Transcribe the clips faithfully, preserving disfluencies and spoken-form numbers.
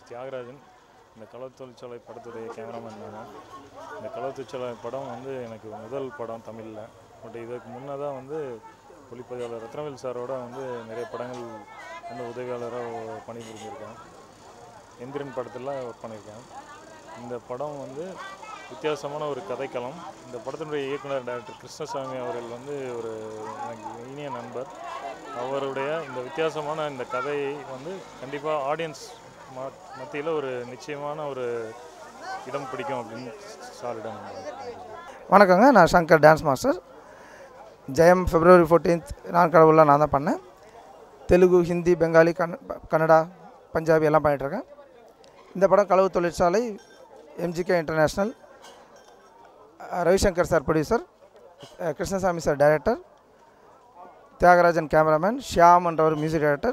தியாகராஜன். இந்த கலவு தொழிற்சாலை படத்துடைய கேமராமேன் நான். இந்த கலவு தொழிற்சாலை படம் வந்து எனக்கு முதல் படம் தமிழில். பட் இதுக்கு முன்னதாக வந்து ஒளிப்பதிவாளர் ரத்னவேல் சாரோட வந்து நிறைய படங்கள் வந்து உதவியாளராக பணிபுரிஞ்சிருக்கேன். எந்திரன் படத்திலாம் ஒர்க் பண்ணியிருக்கேன். இந்த படம் வந்து வித்தியாசமான ஒரு கதைக்களம். இந்த படத்தினுடைய இயக்குனர் டைரக்டர் கிருஷ்ணசாமி அவர்கள் வந்து ஒரு எனக்கு இனிய நண்பர். அவருடைய இந்த வித்தியாசமான இந்த கதையை வந்து கண்டிப்பாக ஆடியன்ஸ் ம மத்தியில் ஒரு நிச்சயமான ஒரு இடம் பிடிக்கும் அப்படின்னு சாரிடம். வணக்கங்க, நான் Shankar dance master. Jayam February fourteenth நான் கடவுளாக நான் தான் பண்ணேன். தெலுங்கு, ஹிந்தி, பெங்காலி, கன் கன்னடா, பஞ்சாபி எல்லாம் பண்ணிகிட்ருக்கேன். இந்த படம் கலவு தொழிற்சாலை, MGK international, Ravishankar sir producer, Krishnasamy sir director, Thiagarajan cameraman, Shyam என்றவர் மியூசிக் டைரக்டர்,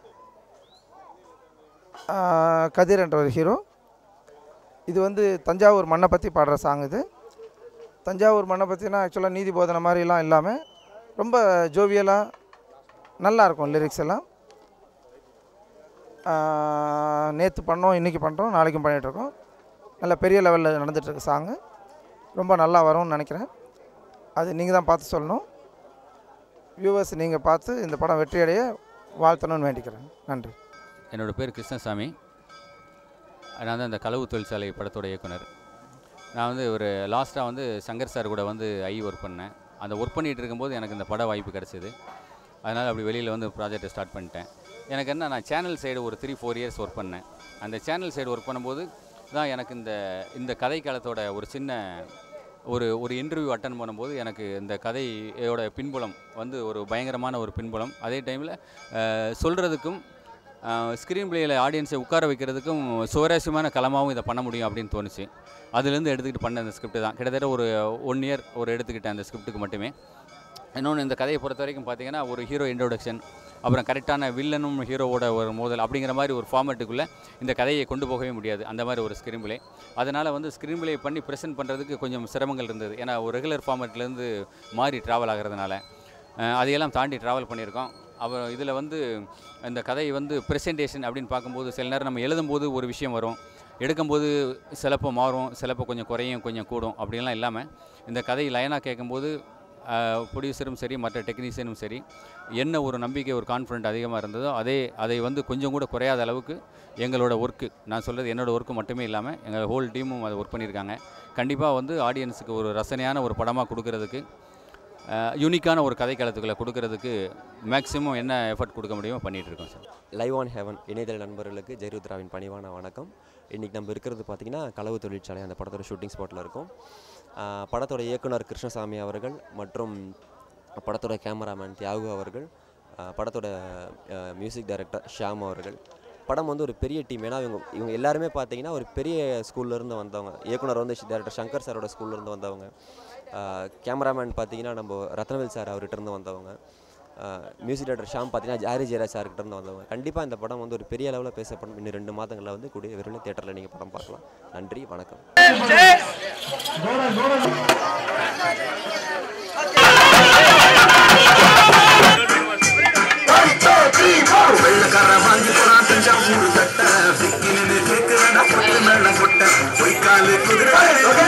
கதிர் என்றவர் ஹீரோ. இது வந்து தஞ்சாவூர் மண்ணை பற்றி பாடுற சாங். இது தஞ்சாவூர் மண்ணை பற்றினா ஆக்சுவலாக நீதி போதனை மாதிரிலாம் இல்லாமல் ரொம்ப ஜோவியலாக நல்லாயிருக்கும் லிரிக்ஸ் எல்லாம். நேற்று பண்ணோம், இன்றைக்கி பண்ணுறோம், நாளைக்கும் பண்ணிகிட்ருக்கோம். நல்ல பெரிய லெவலில் நடந்துகிட்ருக்கு சாங்கு. ரொம்ப நல்லா வரும்னு நினைக்கிறேன். அது நீங்கள் தான் பார்த்து சொல்லணும். வியூவர்ஸ் நீங்கள் பார்த்து இந்த படம் வெற்றியடைய வாழ்த்தணும்னு வேண்டிக்கிறேன். நன்றி. என்னோடய பேர் கிருஷ்ணசாமி. நான் தான் இந்த கலவு தொழிற்சாலை படத்தோட இயக்குனர். நான் வந்து ஒரு லாஸ்ட்டாக வந்து சங்கர் சார் கூட வந்து ஐ ஒர்க் பண்ணேன். அந்த ஒர்க் பண்ணிகிட்டு இருக்கும்போது எனக்கு இந்த பட வாய்ப்பு கிடச்சிது. அதனால் அப்படி வெளியில் வந்து ப்ராஜெக்டை ஸ்டார்ட் பண்ணிட்டேன். எனக்கு என்ன, நான் சேனல் சைடு ஒரு த்ரீ ஃபோர் இயர்ஸ் ஒர்க் பண்ணேன். அந்த சேனல் சைடு ஒர்க் பண்ணும்போது தான் எனக்கு இந்த இந்த கதை காலத்தோட ஒரு சின்ன ஒரு ஒரு இன்டர்வியூ அட்டன் பண்ணும்போது எனக்கு இந்த கதையோட பின்புலம் வந்து ஒரு பயங்கரமான ஒரு பின்புலம். அதே டைமில் சொல்கிறதுக்கும் ஸ்க்ரீன் பிளேயில் ஆடியன்ஸை உட்கார வைக்கிறதுக்கும் சுவாரஸ்யமான களமாகவும் இதை பண்ண முடியும் அப்படின்னு தோணுச்சு. அதுலேருந்து எடுத்துக்கிட்டு பண்ண அந்த ஸ்கிரிப்ட் தான். கிட்டத்தட்ட ஒரு ஒன் இயர் ஒரு எடுத்துக்கிட்டேன் அந்த ஸ்கிரிப்ட்டுக்கு மட்டுமே. இன்னொன்று, இந்த கதையை பொறுத்த வரைக்கும் பார்த்தீங்கன்னா ஒரு ஹீரோ இன்ட்ரோடக்ஷன், அப்புறம் கரெக்டான வில்லனும் ஹீரோவோட ஒரு மோதல் அப்படிங்கிற மாதிரி ஒரு ஃபார்மேட்டுக்குள்ளே இந்த கதையை கொண்டு போகவே முடியாது. அந்த மாதிரி ஒரு ஸ்க்ரீன் பிளே. அதனால் வந்து ஸ்க்ரீன் பிளே பண்ணி ப்ரெசென்ட் பண்ணுறதுக்கு கொஞ்சம் சிரமங்கள் இருந்தது. ஏன்னா ஒரு ரெகுலர் ஃபார்மேட்லேருந்து மாறி ட்ராவல் ஆகிறதுனால அதையெல்லாம் தாண்டி ட்ராவல் பண்ணியிருக்கோம். அப்புறம் இதில் வந்து இந்த கதை வந்து ப்ரெசன்டேஷன் அப்படின்னு பார்க்கும்போது சில நேரம் நம்ம எழுதும்போது ஒரு விஷயம் வரும், எடுக்கும்போது சிலப்போ மாறும், சிலப்போ கொஞ்சம் குறையும், கொஞ்சம் கூடும் அப்படின்லாம் இல்லாமல் இந்த கதை லைனாக கேட்கும்போது ப்ரொடியூசரும் சரி, மற்ற டெக்னீஷியனும் சரி, என்ன ஒரு நம்பிக்கை, ஒரு கான்ஃபிடென்ட் அதிகமாக இருந்ததோ அதே அதை வந்து கொஞ்சம் கூட குறையாத அளவுக்கு எங்களோட ஒர்க்கு, நான் சொல்கிறது என்னோடய ஒர்க்கு மட்டுமே இல்லாமல் எங்கள் ஹோல் டீமும் அதை ஒர்க் பண்ணியிருக்காங்க. கண்டிப்பாக வந்து ஆடியன்ஸுக்கு ஒரு ரசனையான ஒரு படமாக கொடுக்கறதுக்கு, யூனிக்கான ஒரு கதை காலத்துக்களை கொடுக்கறதுக்கு மேக்ஸிமம் என்ன எஃபர்ட் கொடுக்க முடியுமோ பண்ணிகிட்ருக்கோம் சார். லைவ் ஆன் ஹெவன் இணையதள நண்பர்களுக்கு ஜெயருத்ராவின் பணிவான வணக்கம். இன்றைக்கி நம்ம இருக்கிறது பார்த்திங்கன்னா கலவு தொழிற்சாலை, அந்த படத்தோட ஷூட்டிங் ஸ்பாட்டில் இருக்கும். படத்தோட இயக்குனர் கிருஷ்ணசாமி அவர்கள் மற்றும் படத்தோட கேமராமேன் தியாகு அவர்கள், படத்தோட மியூசிக் டைரக்டர் ஷியாம் அவர்கள். படம் வந்து ஒரு பெரிய டீம். ஏன்னா இவங்க இவங்க எல்லாருமே பார்த்தீங்கன்னா ஒரு பெரிய ஸ்கூல்லேருந்து வந்தவங்க. இயக்குனர் வந்து டைரக்டர் சங்கர் சாரோட ஸ்கூல்லேருந்து வந்தவங்க. கேமராமேன் பார்த்தீங்கன்னா நம்ம ரத்னவேல் சார் அவர்கிட்டருந்து வந்தவங்க. மியூசிக் டைரக்டர் ஷாம் பார்த்தீங்கன்னா ஜாரி ஜெயராஜ் சார்கிட்டருந்து வந்தவங்க. கண்டிப்பாக இந்த படம் வந்து ஒரு பெரிய அளவில் பேசப்படும். இன்னும் ரெண்டு மாதங்களில் வந்து கூடிய விரைவில் தியேட்டரில் நீங்கள் படம் பார்க்கலாம். நன்றி, வணக்கம். வெள்ளக்கார வாங்கி போனா தஞ்சாவூர் கட்ட